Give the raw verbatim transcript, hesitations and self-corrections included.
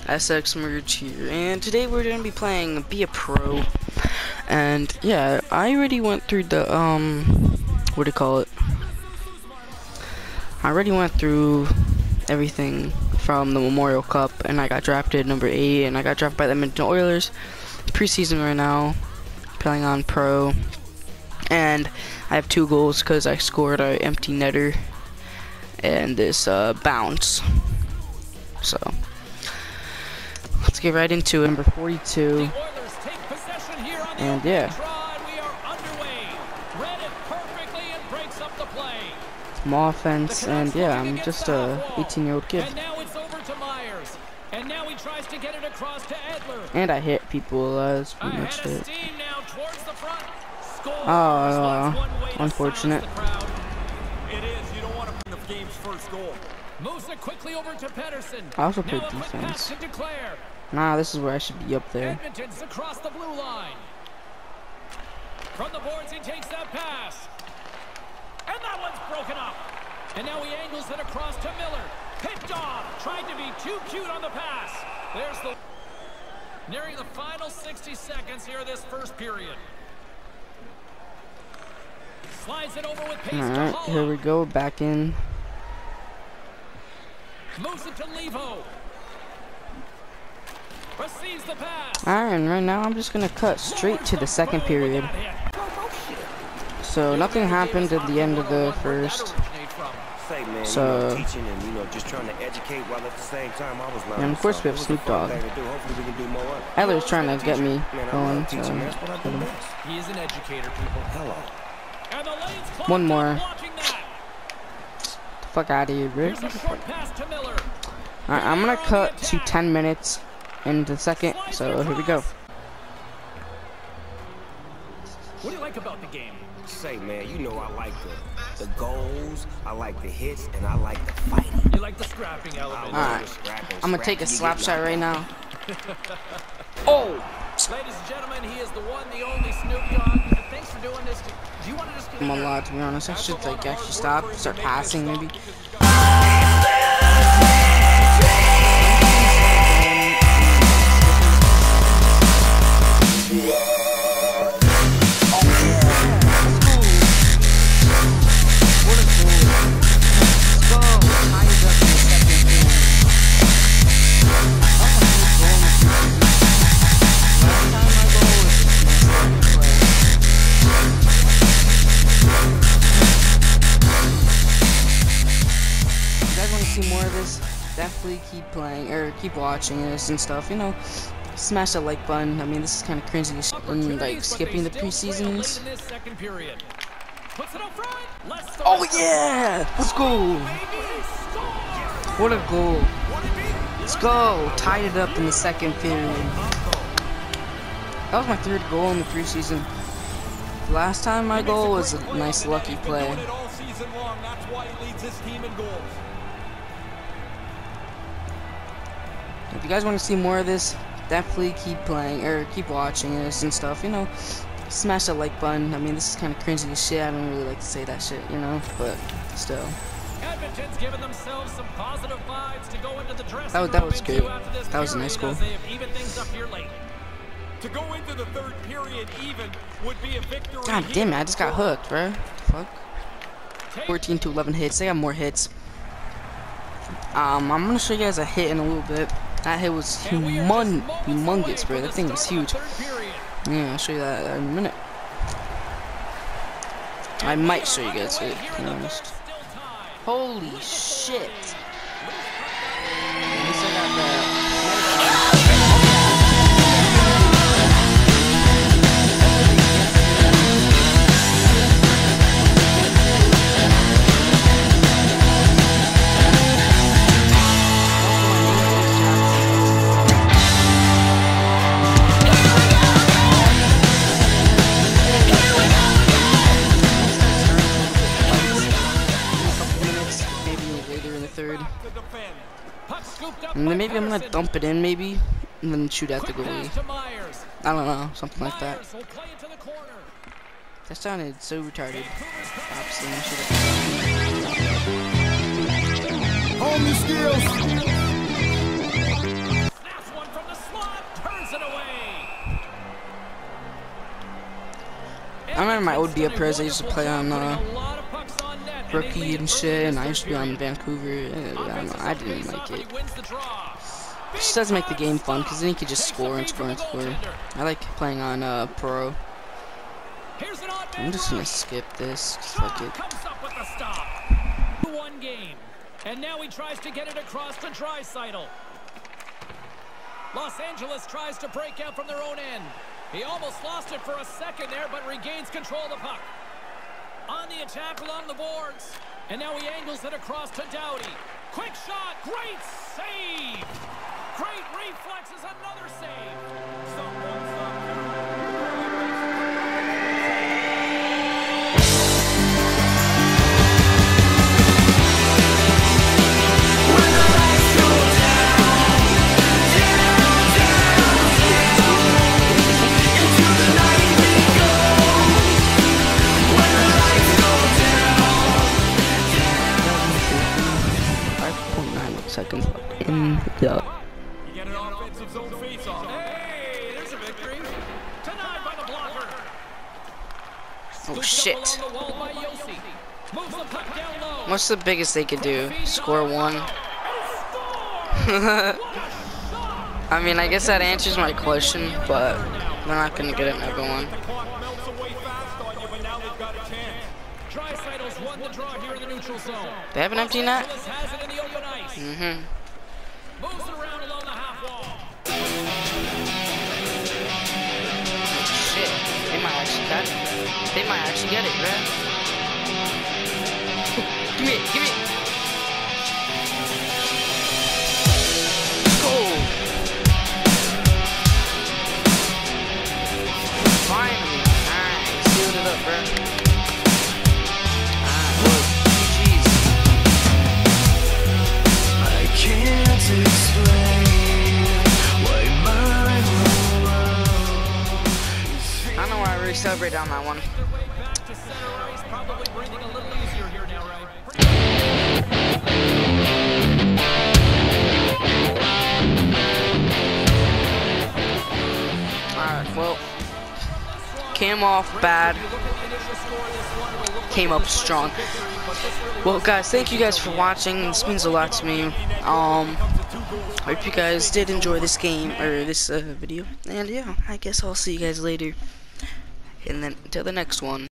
S X Merge here, and today we're gonna be playing Be a Pro. And yeah, I already went through the um, what do you call it? I already went through everything from the Memorial Cup, and I got drafted number eight, and I got drafted by the Edmonton Oilers. Preseason right now, playing on Pro, and I have two goals because I scored a empty netter and this uh, bounce. So let's get right into it. Number forty-two, and yeah, small offense, and yeah, I'm just a eighteen year old kid. And I hit people, uh, that's pretty much it. Oh, unfortunate. I also played defense. Nah, this is where I should be up there. Across the blue line. From the boards, he takes that pass. And that one's broken up. And now he angles it across to Miller. Picked off. Tried to be too cute on the pass. There's the... Nearing the final sixty seconds here this first period. Slides it over with pace. Alright, here we go. Back in. Moves it to Levo. Receives the pass. Alright, and right now I'm just gonna cut straight to the second period. So nothing happened at the end of the first. So, and of course we have Snoop Dogg. Eller's trying to get me going. So he is an educator, people. Hello. One more. Fuck out of here, bro. Alright, I'm gonna cut to ten minutes into the second. So here we go. What do you like about the game? Say, man, you know I like the the goals, I like the hits, and I like the fighting. You like the scrapping element. Alright, I'm gonna take a slap shot right now. Oh! Ladies and gentlemen, he is the one, the only Snoop Dogg. Thanks for doing this. Do you want to just I'm a lot, to be honest. I should like actually stop, start passing maybe. More of this, definitely keep playing or keep watching this and stuff, you know. Smash the like button. I mean, this is kind of cringy and like skipping the preseasons. Oh yeah, let's go. What a goal. Let's go. Tied it up in the second period. That was my third goal in the preseason. Last time my goal was a nice lucky play. If you guys want to see more of this, definitely keep playing or keep watching this and stuff, you know. Smash the like button. I mean, this is kind of cringy as shit. I don't really like to say that shit, you know, but still. Edmonton's giving themselves some positive vibes to go into the dressing that, that was room good. That was a period, nice goal. they have evened things up here late. To go into the third period even would be a victory. God damn it, I just got hooked, bro. Fuck. fourteen to eleven hits. They got more hits. Um, I'm gonna show you guys a hit in a little bit. That hit was humong humongous, bro. That thing was huge. Yeah, I'll show you that in a minute. I might show you guys it, to be honest. Holy shit! At least I got the and then maybe I'm gonna dump it in, maybe, and then shoot at the goalie. I don't know, something like that. That sounded so retarded. Stop saying shit. Home skills. I remember my old Dia Perez. I used to play on uh, Rookie and shit, and I used to be on Vancouver. And I don't know. I didn't like it. It just doesn't make the game fun because then you can just score and score and score. I like playing on uh, Pro. I'm just gonna skip this. Fuck it. One game, and now he tries to get it across to Draisaitl. Los Angeles tries to break out from their own end. He almost lost it for a second there, but regains control of the puck. On the attack along the boards, and now he angles it across to Doughty. Quick shot, great save! Great reflexes, another save. Someone, seconds left in the. You get an offensive zone face-off. Hey, there's a victory. Denied by the blocker. Oh shit. Moves the puck down low. What's the biggest they could do? Score one. I mean, I guess that answers my question, but we're not gonna get another one. Draisaitl's won the draw here in the neutral zone. They have an empty net? Has it in the open ice. Mm-hmm. Moves it around along the half wall. Shit. They might actually get it. They might actually get it, right? Give me it, give me it. Go. Finally. Nice. Sealed it up, bro. Celebrate on that one. Alright, well, came off bad, came up strong. Well, guys, thank you guys for watching. This means a lot to me. Um, hope you guys did enjoy this game or this uh, video, and yeah, I guess I'll see you guys later. And then until the next one.